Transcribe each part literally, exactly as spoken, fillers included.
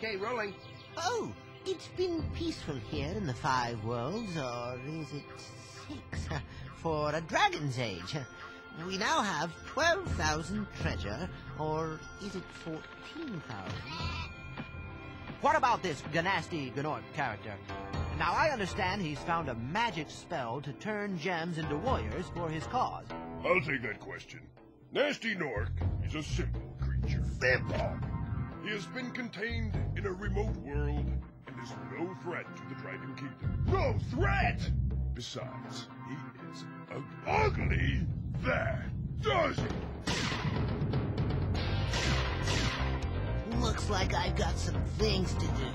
Okay, rolling. Oh, it's been peaceful here in the Five Worlds, or is it six? For a Dragon's Age. We now have twelve thousand treasure, or is it fourteen thousand? What about this Ganasty Gnorc character? Now, I understand he's found a magic spell to turn gems into warriors for his cause. I'll take that question. Nasty Gnorc is a simple creature. Simple! He has been contained in a remote world and is no threat to the Dragon Kingdom. No threat! Besides, he is ugly. That does it! Looks like I've got some things to do.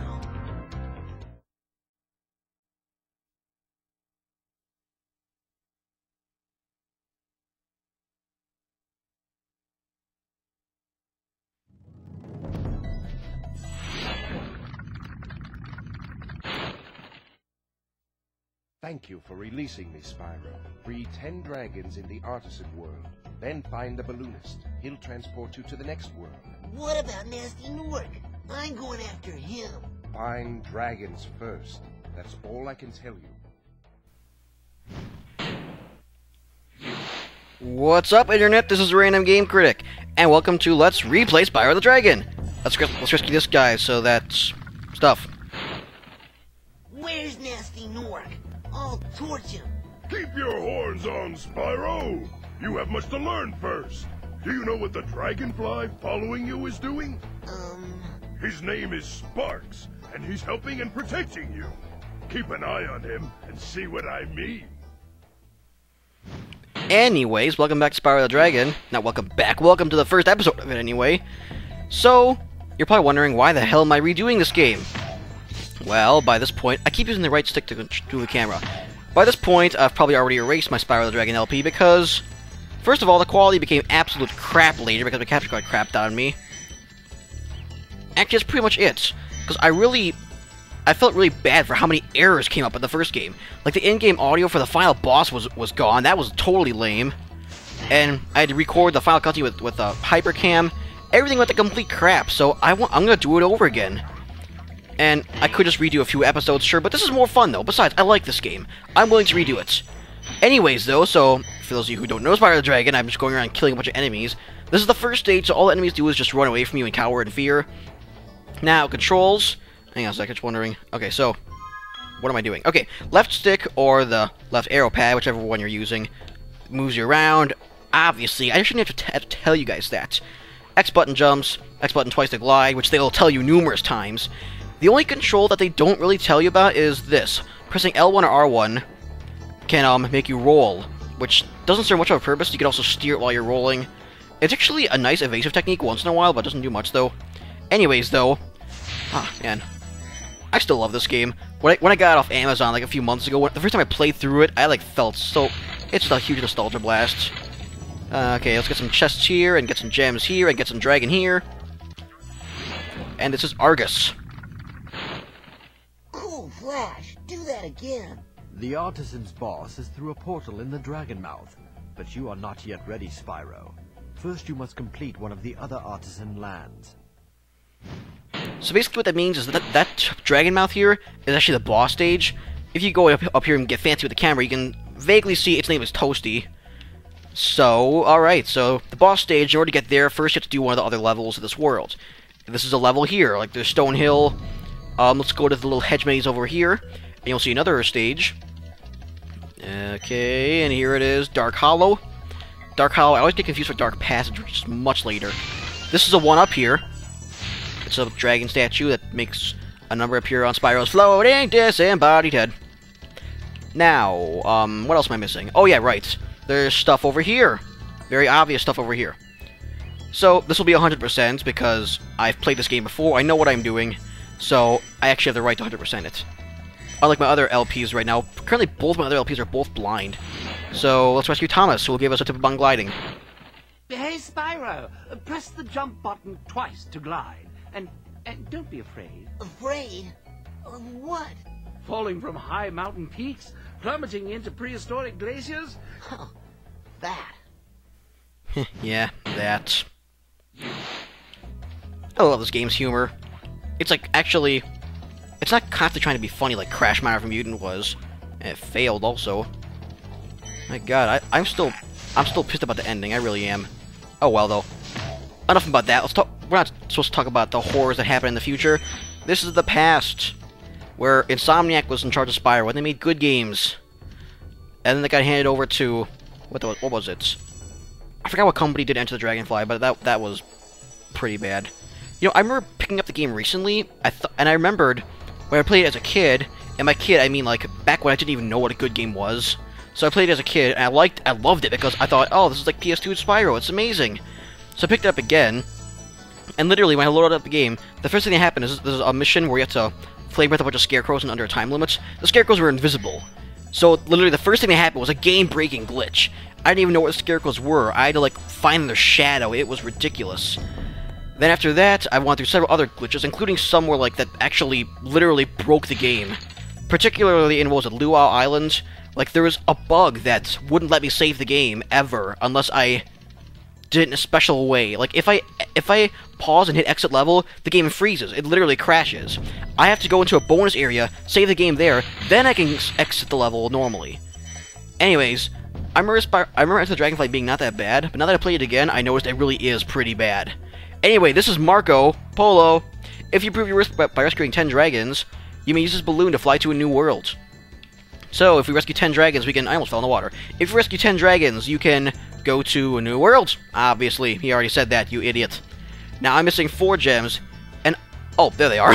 Thank you for releasing me, Spyro. Free ten dragons in the Artisan world. Then find the balloonist. He'll transport you to the next world. What about Nasty Gnorc? I'm going after him. Find dragons first. That's all I can tell you. What's up, Internet? This is Random Game Critic, and welcome to Let's Replay Spyro the Dragon. Let's, let's rescue this guy, so that's stuff. Where's Nasty Gnorc? I'll torch him. Keep your horns on, Spyro! You have much to learn first. Do you know what the dragonfly following you is doing? Um... His name is Sparks, and he's helping and protecting you. Keep an eye on him and see what I mean. Anyways, welcome back to Spyro the Dragon. Not welcome back, welcome to the first episode of it anyway. So, you're probably wondering, why the hell am I redoing this game? Well, by this point, I keep using the right stick to do the camera. By this point, I've probably already erased my Spyro the Dragon L P because, first of all, the quality became absolute crap later because my capture card crapped on me. Actually, that's pretty much it. Because I really... I felt really bad for how many errors came up in the first game. Like, the in-game audio for the final boss was was gone. That was totally lame. And I had to record the final cutscene with, with a hypercam. Everything went to complete crap, so I want, I'm going to do it over again. And I could just redo a few episodes, sure, but this is more fun, though. Besides, I like this game. I'm willing to redo it. Anyways, though, so, for those of you who don't know Spyro the Dragon, I'm just going around killing a bunch of enemies. This is the first stage, so all the enemies do is just run away from you and cower in fear. Now, controls. Hang on a second, just wondering. Okay, so, what am I doing? Okay, left stick or the left arrow pad, whichever one you're using, moves you around. Obviously, I shouldn't have to, have to tell you guys that. X button jumps, X button twice to glide, which they'll tell you numerous times. The only control that they don't really tell you about is this. Pressing L one or R one can um, make you roll, which doesn't serve much of a purpose. You can also steer it while you're rolling. It's actually a nice evasive technique once in a while, but doesn't do much, though. Anyways, though, ah, man, I still love this game. When I, when I got it off Amazon like a few months ago, when, the first time I played through it, I like felt so... It's just a huge nostalgia blast. Uh, okay, let's get some chests here, and get some gems here, and get some dragon here. And this is Argus. Cool Flash, do that again. The Artisans boss is through a portal in the Dragon Mouth, but you are not yet ready, Spyro. First you must complete one of the other Artisan lands. So basically what that means is that that Dragon Mouth here is actually the boss stage. If you go up, up here and get fancy with the camera, you can vaguely see its name is Toasty. So, alright, so the boss stage, in order to get there, first you have to do one of the other levels of this world. And this is a level here, like there's Stone Hill. Um, let's go to the little hedge maze over here, and you'll see another stage. Okay, and here it is, Dark Hollow. Dark Hollow, I always get confused with Dark Passage, which is much later. This is a one-up here. It's a dragon statue that makes a number appear on Spyro's floating disembodied head. Now, um, what else am I missing? Oh yeah, right. There's stuff over here. Very obvious stuff over here. So, this will be one hundred percent because I've played this game before, I know what I'm doing, so I actually have the right to one hundred percent it. Unlike my other L Ps right now, currently both my other L Ps are both blind. So, let's rescue Thomas, who will give us a tip on gliding. Hey, Spyro, press the jump button twice to glide, and, and don't be afraid. Afraid? Of what? Falling from high mountain peaks? Plummeting into prehistoric glaciers? Oh, that. Yeah, that. I love this game's humor. it's like actually, it's not constantly trying to be funny like Crash Bandicoot Mutant was, and it failed also. My God, I, I'm still, I'm still pissed about the ending. I really am. Oh well, though. Enough about that. Let's talk. We're not supposed to talk about the horrors that happen in the future. This is the past, where Insomniac was in charge of Spyro, and they made good games. And then they got handed over to what? The, what was it? I forgot what company did Enter the Dragonfly, but that that was pretty bad. You know, I remember picking up the game recently, I th and I remembered when I played it as a kid. And by kid, I mean like back when I didn't even know what a good game was. So I played it as a kid, and I liked, I loved it because I thought, oh, this is like P S two Spyro. It's amazing. So I picked it up again, and literally when I loaded up the game, the first thing that happened is there's a mission where you have to flame breath a bunch of scarecrows and under time limits. The scarecrows were invisible. So literally the first thing that happened was a game-breaking glitch. I didn't even know what the scarecrows were. I had to like find their shadow. It was ridiculous. Then after that, I went through several other glitches, including some where like that actually literally broke the game. Particularly in what was it, Luau Island. Like there was a bug that wouldn't let me save the game ever unless I did it in a special way. Like if I if I pause and hit exit level, the game freezes. It literally crashes. I have to go into a bonus area, save the game there, then I can exit the level normally. Anyways, I remember Spyro, I remember Enter the Dragonfly being not that bad, but now that I played it again, I noticed it really is pretty bad. Anyway, this is Marco Polo. If you prove your worth by rescuing ten dragons, you may use this balloon to fly to a new world. So, if we rescue ten dragons, we can... I almost fell in the water. If you rescue ten dragons, you can go to a new world. Obviously, he already said that, you idiot. Now, I'm missing four gems, and... Oh, there they are.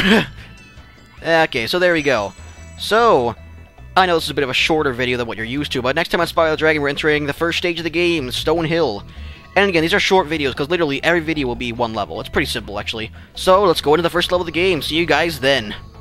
Okay, so there we go. So, I know this is a bit of a shorter video than what you're used to, but next time on Spyro the Dragon, we're entering the first stage of the game, Stone Hill. And again, these are short videos, because literally every video will be one level. It's pretty simple, actually. So, let's go into the first level of the game. See you guys then.